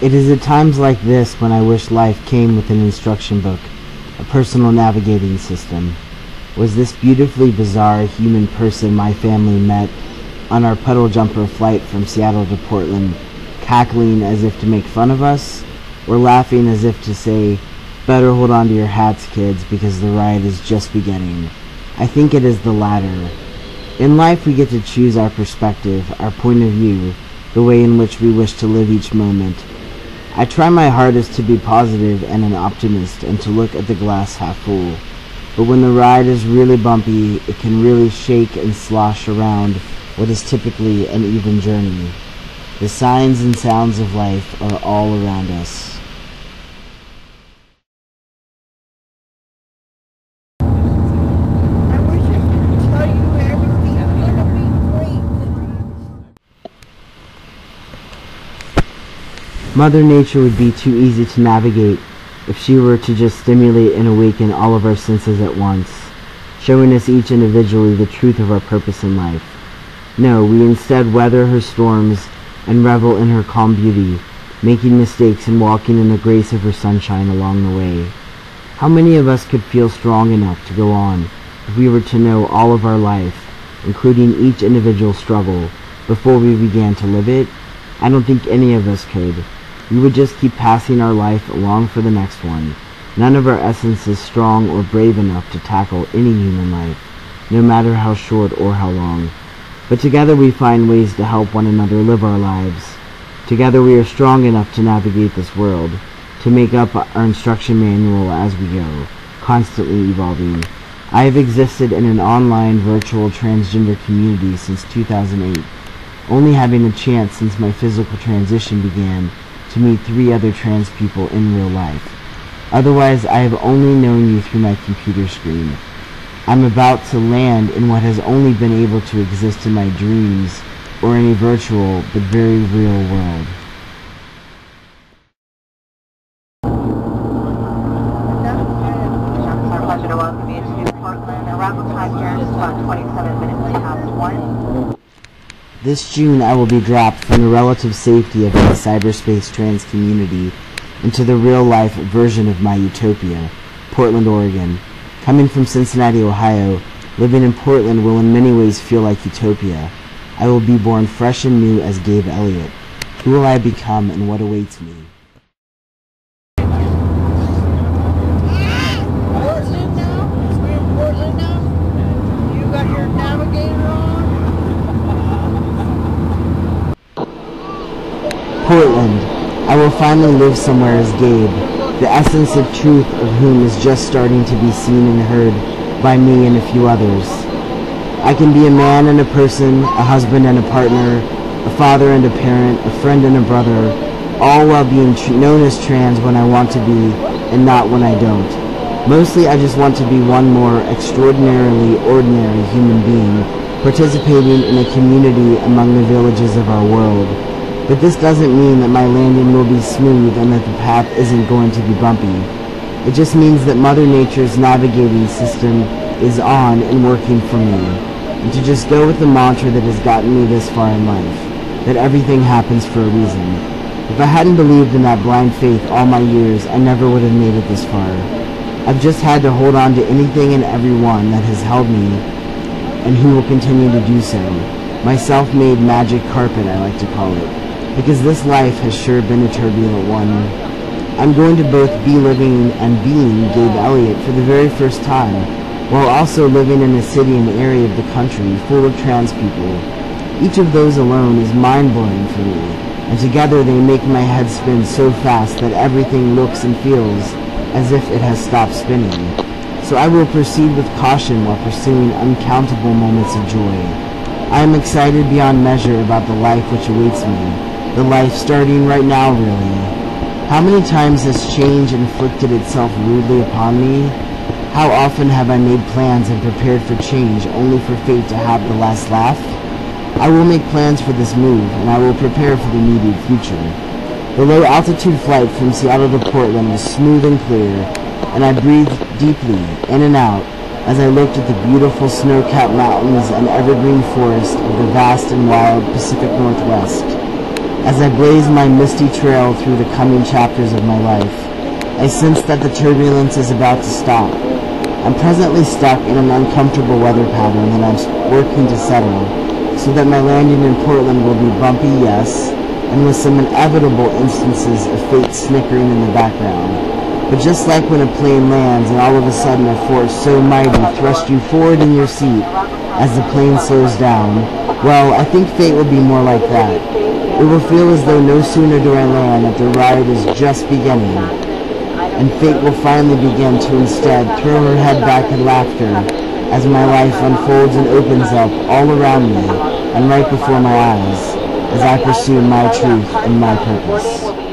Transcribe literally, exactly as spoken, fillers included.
It is at times like this when I wish life came with an instruction book, a personal navigating system. Was this beautifully bizarre human person my family met on our puddle jumper flight from Seattle to Portland, cackling as if to make fun of us, or laughing as if to say, better hold on to your hats, kids, because the ride is just beginning? I think it is the latter. In life we get to choose our perspective, our point of view, the way in which we wish to live each moment. I try my hardest to be positive and an optimist and to look at the glass half full. But when the ride is really bumpy, it can really shake and slosh around what is typically an even journey. The signs and sounds of life are all around us. Mother Nature would be too easy to navigate if she were to just stimulate and awaken all of our senses at once, showing us each individually the truth of our purpose in life. No, we instead weather her storms and revel in her calm beauty, making mistakes and walking in the grace of her sunshine along the way. How many of us could feel strong enough to go on if we were to know all of our life, including each individual struggle, before we began to live it? I don't think any of us could. We would just keep passing our life along for the next one. None of our essence is strong or brave enough to tackle any human life, no matter how short or how long. But together we find ways to help one another live our lives. Together we are strong enough to navigate this world, to make up our instruction manual as we go, constantly evolving. I have existed in an online virtual transgender community since two thousand eight, only having a chance since my physical transition began to meet three other trans people in real life. Otherwise, I have only known you through my computer screen. I'm about to land in what has only been able to exist in my dreams or in a virtual but very real world. It's our pleasure to welcome you to Portland. Arrival time here is about twenty-seven minutes past one. This June, I will be dropped from the relative safety of my cyberspace trans community into the real-life version of my utopia, Portland, Oregon. Coming from Cincinnati, Ohio, living in Portland will in many ways feel like utopia. I will be born fresh and new as Gabe Elliott. Who will I become and what awaits me? Portland now? We're in Portland now? You got your navigator on? Portland. I will finally live somewhere as Gabe, the essence of truth of whom is just starting to be seen and heard by me and a few others. I can be a man and a person, a husband and a partner, a father and a parent, a friend and a brother, all while being tr- known as trans when I want to be and not when I don't. Mostly I just want to be one more extraordinarily ordinary human being, participating in a community among the villages of our world. But this doesn't mean that my landing will be smooth and that the path isn't going to be bumpy. It just means that Mother Nature's navigating system is on and working for me. And to just go with the mantra that has gotten me this far in life, that everything happens for a reason. If I hadn't believed in that blind faith all my years, I never would have made it this far. I've just had to hold on to anything and everyone that has held me and who will continue to do so. My self-made magic carpet, I like to call it. Because this life has sure been a turbulent one. I'm going to both be living and being Gabe Elliott for the very first time, while also living in a city and area of the country full of trans people. Each of those alone is mind-blowing for me, and together they make my head spin so fast that everything looks and feels as if it has stopped spinning. So I will proceed with caution while pursuing uncountable moments of joy. I am excited beyond measure about the life which awaits me. The life starting right now, really. How many times has change inflicted itself rudely upon me? How often have I made plans and prepared for change only for fate to have the last laugh? I will make plans for this move, and I will prepare for the immediate future. The low-altitude flight from Seattle to Portland was smooth and clear, and I breathed deeply, in and out, as I looked at the beautiful snow-capped mountains and evergreen forest of the vast and wild Pacific Northwest. As I blaze my misty trail through the coming chapters of my life, I sense that the turbulence is about to stop. I'm presently stuck in an uncomfortable weather pattern that I'm working to settle, so that my landing in Portland will be bumpy, yes, and with some inevitable instances of fate snickering in the background. But just like when a plane lands and all of a sudden a force so mighty thrusts you forward in your seat as the plane slows down, well, I think fate will be more like that. It will feel as though no sooner do I land that the ride is just beginning, and fate will finally begin to instead throw her head back in laughter as my life unfolds and opens up all around me and right before my eyes as I pursue my truth and my purpose.